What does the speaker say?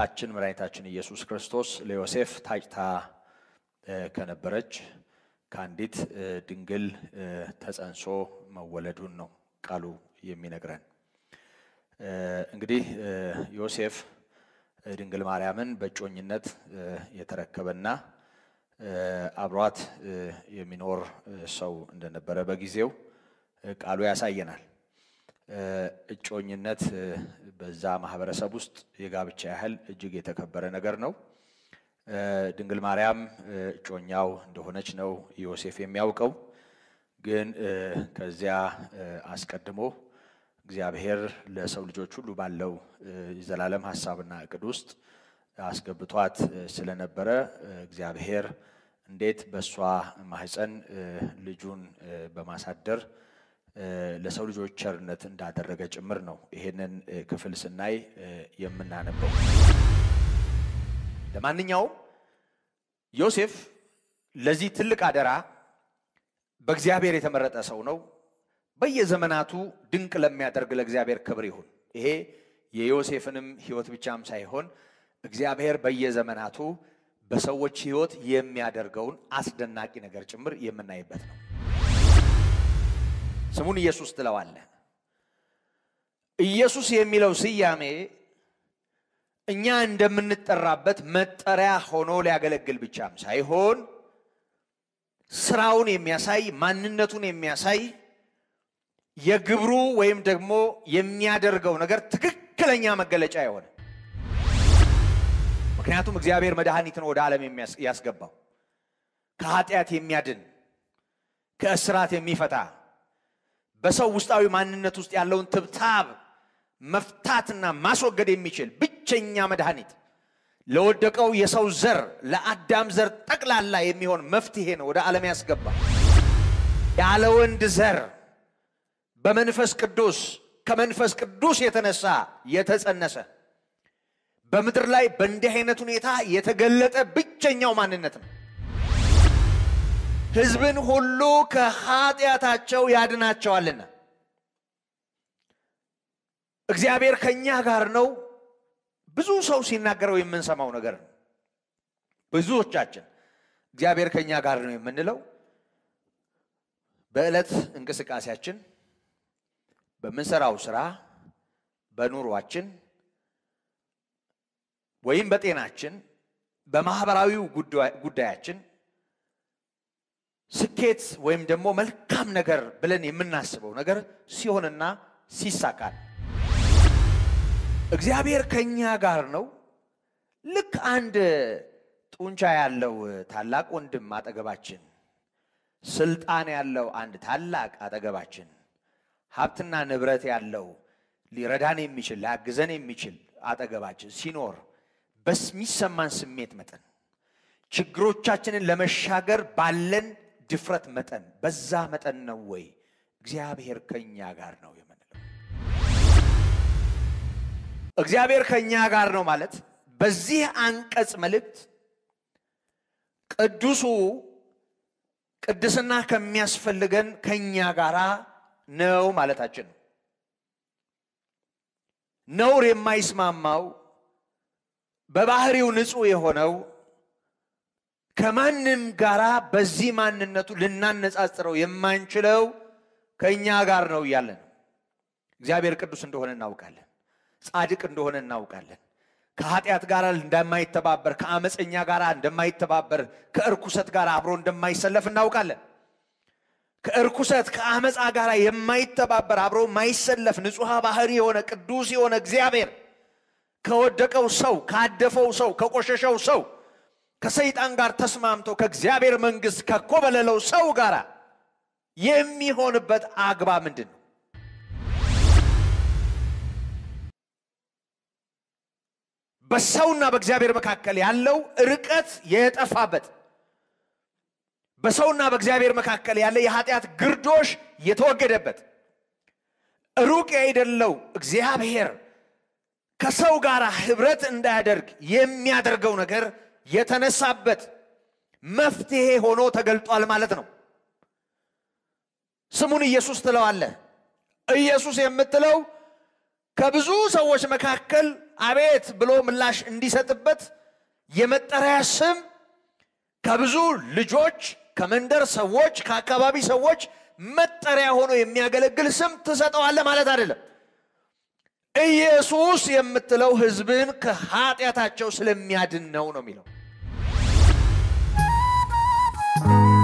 ጌታችን መድኃኒታችን ኢየሱስ ክርስቶስ ለዮሴፍ ታጭታ ከነበረች ካንዲት ድንግል ተጸንሶ መወለዱን ነው ቃሉ የሚነግረን። እንግዲህ ዮሴፍ ድንግል ማርያምን በጮኝነት የተረከበና አብሯት የሚኖር ሰው እንደነበረ በጊዜው ቃሉ ያሳየናል። እጮኝነት በዛ ማህበረሰብ ውስጥ የጋብቻ ያህል እጅግ የተከበረ ነገር ነው። ድንግል ማርያም እጮኛው እንደሆነች ነው ዮሴፍ የሚያውቀው። ግን ከዚያ አስቀድሞ እግዚአብሔር ለሰው ልጆች ሁሉ ባለው የዘላለም ሐሳብና ዕቅድ ውስጥ አስገብቷት ስለነበረ እግዚአብሔር እንዴት በሷ ማህፀን ልጁን በማሳደር ለሰው ልጆች ቸርነት እንዳደረገ ጭምር ነው ይሄንን ክፍል ስናይ የምናነበው። ለማንኛውም ዮሴፍ ለዚህ ትልቅ አደራ በእግዚአብሔር የተመረጠ ሰው ነው። በየዘመናቱ ድንቅ ለሚያደርግ ለእግዚአብሔር ክብር ይሁን። ይሄ የዮሴፍንም ሕይወት ብቻም ሳይሆን እግዚአብሔር በየዘመናቱ በሰዎች ሕይወት የሚያደርገውን አስደናቂ ነገር ጭምር የምናይበት ነው። ስሙን ኢየሱስ ትለዋለህ። ኢየሱስ የሚለው ስያሜ እኛ እንደምንጠራበት መጠሪያ ሆኖ ሊያገለግል ብቻም ሳይሆን ስራውን የሚያሳይ ማንነቱን የሚያሳይ የግብሩ ወይም ደግሞ የሚያደርገው ነገር ትክክለኛ መገለጫ ይሆነ። ምክንያቱም እግዚአብሔር መድኃኒትን ወደ ዓለም ያስገባው ከኃጢአት የሚያድን ከእስራት የሚፈታ በሰው ውስጣዊ ማንነት ውስጥ ያለውን ትብታብ መፍታትና ማስወገድ የሚችል ብቸኛ መድኃኒት ለወደቀው የሰው ዘር ለአዳም ዘር ጠቅላላ የሚሆን መፍትሄ ነው ወደ ዓለም ያስገባው። ያለ ወንድ ዘር በመንፈስ ቅዱስ ከመንፈስ ቅዱስ የተነሳ የተጸነሰ በምድር ላይ በእንዲህ አይነት ሁኔታ የተገለጠ ብቸኛው ማንነት ነው። ሕዝብን ሁሉ ከኃጢአታቸው ያድናቸዋልና እግዚአብሔር ከኛ ጋር ነው። ብዙ ሰው ሲናገረው የምንሰማው ነገር ነው። ብዙዎቻችን እግዚአብሔር ከኛ ጋር ነው የምንለው በእለት እንቅስቃሴያችን፣ በመንሰራው ስራ፣ በኑሯችን ወይም በጤናችን፣ በማህበራዊው ጉዳያችን ስኬት ወይም ደግሞ መልካም ነገር ብለን የምናስበው ነገር ሲሆንና ሲሳካል እግዚአብሔር ከኛ ጋር ነው። ልክ አንድ ጡንቻ ያለው ታላቅ ወንድም አጠገባችን፣ ስልጣን ያለው አንድ ታላቅ አጠገባችን፣ ሀብትና ንብረት ያለው ሊረዳን የሚችል ሊያግዘን የሚችል አጠገባችን ሲኖር በሚሰማን ስሜት መጠን ችግሮቻችንን ለመሻገር ባለን ድፍረት መጠን በዛ መጠን ነው ወይ እግዚአብሔር ከኛ ጋር ነው የምንለው? እግዚአብሔር ከኛ ጋር ነው ማለት በዚህ አንቀጽ መልእክት ቅዱሱ ቅድስና ከሚያስፈልገን ከኛ ጋራ ነው ማለታችን ነው። ነውር የማይስማማው በባህሪው ንጹህ የሆነው ከማንም ጋራ በዚህ ማንነቱ ልናነጻጽረው የማንችለው ከኛ ጋር ነው ያለን። እግዚአብሔር ቅዱስ እንደሆነ እናውቃለን። ጻድቅ እንደሆነ እናውቃለን። ከኃጢአት ጋር እንደማይተባበር ከአመፀኛ ጋር እንደማይተባበር ከእርኩሰት ጋር አብሮ እንደማይሰለፍ እናውቃለን። ከእርኩሰት ከአመፃ ጋር የማይተባበር አብሮ ማይሰለፍ ንጹህ ባህሪ የሆነ ቅዱስ የሆነ እግዚአብሔር ከወደቀው ሰው ካደፈው ሰው ከቆሸሸው ሰው ከሰይጣን ጋር ተስማምቶ ከእግዚአብሔር መንግስት ከኮበለለው ሰው ጋር የሚሆንበት አግባብ ምንድነው? በሰውና በእግዚአብሔር መካከል ያለው ርቀት የጠፋበት በሰውና በእግዚአብሔር መካከል ያለ የኃጢአት ግርዶሽ የተወገደበት ሩቅ አይደለው እግዚአብሔር ከሰው ጋር ህብረት እንዳያደርግ የሚያደርገው ነገር የተነሳበት መፍትሄ ሆኖ ተገልጧል ማለት ነው። ስሙን ኢየሱስ ትለዋለህ። ኢየሱስ የምትለው ከብዙ ሰዎች መካከል አቤት ብሎ ምላሽ እንዲሰጥበት የመጠሪያ ስም ከብዙ ልጆች ከመንደር ሰዎች ከአካባቢ ሰዎች መጠሪያ ሆኖ የሚያገለግል ስም ትሰጠዋለህ ማለት አይደለም። ኢየሱስ የምትለው ሕዝብን ከኃጢአታቸው ስለሚያድን ነው የሚለው።